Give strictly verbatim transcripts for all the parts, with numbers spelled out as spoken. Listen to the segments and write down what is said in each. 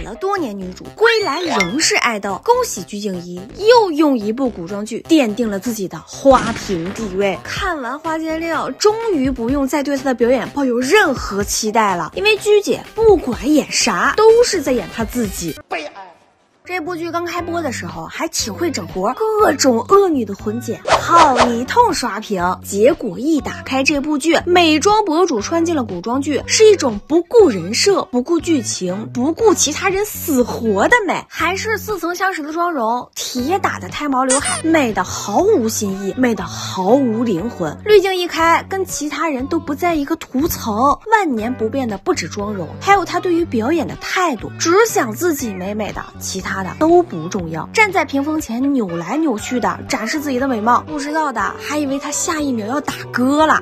了多年女主，归来仍是爱豆。恭喜鞠婧祎又用一部古装剧奠定了自己的花瓶地位。看完《花间令》，终于不用再对她的表演抱有任何期待了，因为鞠姐不管演啥都是在演她自己。悲哀。这部剧刚开播的时候还挺会整活，各种恶女的混剪，好一通刷屏。结果一打开这部剧，美妆博主穿进了古装剧，是一种不顾人设、不顾剧情、不顾其他人死活的美，还是似曾相识的妆容，铁打的胎毛刘海，美的毫无新意，美的毫无灵魂。滤镜一开，跟其他人都不在一个图层。万年不变的不止妆容，还有她对于表演的态度，只想自己美美的，其他的都不重要。站在屏风前扭来扭去的展示自己的美貌，不知道的还以为他下一秒要打歌了。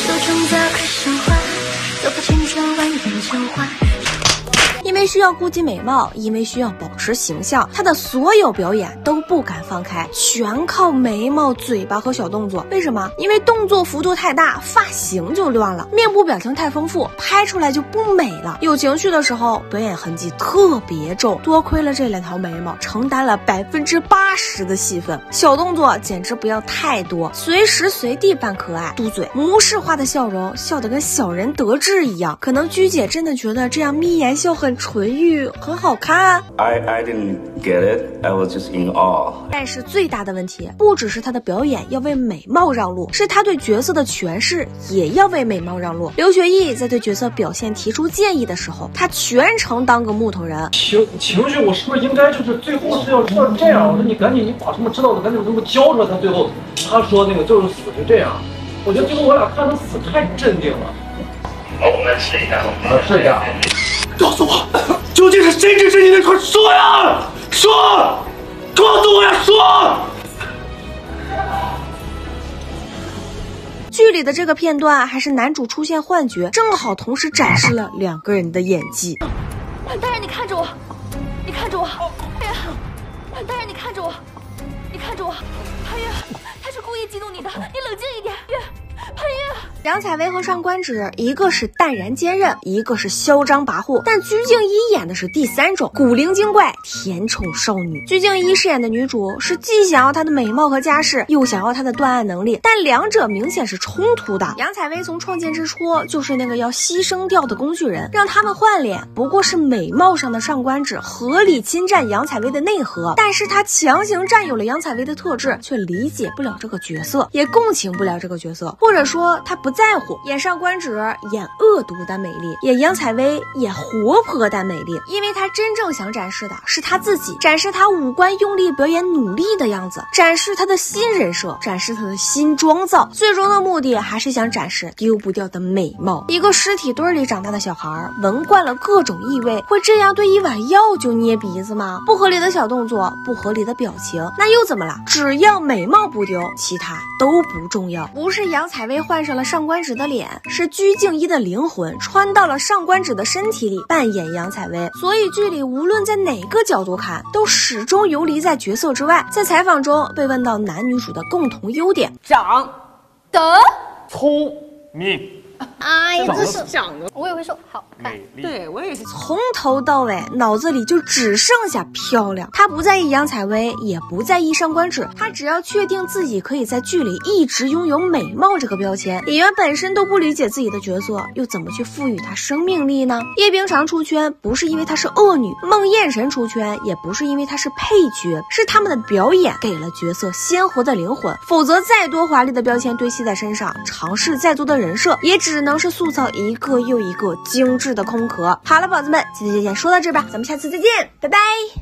因为需要顾及美貌，因为需要保持形象，她的所有表演都不敢放开，全靠眉毛、嘴巴和小动作。为什么？因为动作幅度太大，发型就乱了；面部表情太丰富，拍出来就不美了。有情绪的时候，表演痕迹特别重，多亏了这两条眉毛，承担了百分之八十的戏份。小动作简直不要太多，随时随地扮可爱，嘟嘴，模式化的笑容，笑得跟小人得志一样。可能鞠姐真的觉得这样眯眼笑很纯欲，很好看。 I, I didn't get it. I was just in awe. 但是最大的问题不只是她的表演要为美貌让路，是她对角色的诠释也要为美貌让路。刘学义在对角色表现提出建议的时候，他全程当个木头人。 情情绪，我是不是应该就是最后是要要这样？我说你赶紧，你把什么知道的赶紧给我交出来。他最后他说那个就是死是这样。我觉得最后我俩看他死太镇定了。 好，我们试一下。 啊，试一下。 告诉我，究竟是谁指使你的？快说呀！说，告诉我呀！说。 剧里的这个片段还是男主出现幻觉，正好同时展示了两个人的演技。 潘大人，你看着我，你看着我，哎呀，潘大人，你看着我，你看着我，潘越，他是故意激怒你的，你冷静一点，越，潘越。 杨采薇和上官芷，一个是淡然坚韧，一个是嚣张跋扈，但鞠婧祎演的是第三种，古灵精怪，甜宠少女。鞠婧祎饰演的女主是既想要她的美貌和家世，又想要她的断案能力，但两者明显是冲突的。杨采薇从创建之初就是那个要牺牲掉的工具人，让他们换脸不过是美貌上的上官芷合理侵占杨采薇的内核，但是她强行占有了杨采薇的特质，却理解不了这个角色，也共情不了这个角色，或者说她不在乎。演上官芷演恶毒但美丽，演杨采薇演活泼但美丽，因为她真正想展示的是她自己，展示她五官用力表演努力的样子，展示她的新人设，展示她的新妆造，最终的目的还是想展示丢不掉的美貌。一个尸体堆里长大的小孩，闻惯了各种异味，会这样对一碗药就捏鼻子吗？不合理的小动作，不合理的表情，那又怎么了？只要美貌不丢，其他都不重要。不是杨采薇换上了上官芷的脸，是鞠婧祎的灵魂穿到了上官芷的身体里扮演杨采薇，所以剧里无论在哪个角度看，都始终游离在角色之外。在采访中被问到男女主的共同优点， 长得聪明。 哎呀，这是长得我也会说好看。 对我也是。 从头到尾脑子里就只剩下漂亮。他不在意杨采薇，也不在意上官芷，他只要确定自己可以在剧里一直拥有美貌这个标签。演员本身都不理解自己的角色，又怎么去赋予他生命力呢？叶冰裳出圈不是因为她是恶女，孟宴臣出圈也不是因为她是配角，是他们的表演给了角色鲜活的灵魂。否则再多华丽的标签堆砌在身上，尝试再多的人设，也只能是塑造一个又一个精致的空壳。好了，宝子们，今天就先说到这吧，咱们下次再见，拜拜。